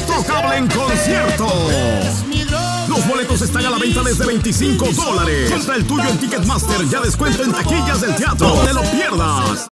Intocable en concierto. Los boletos están a la venta desde $25. Compra el tuyo en Ticketmaster, ya descuento en taquillas del teatro. No te lo pierdas.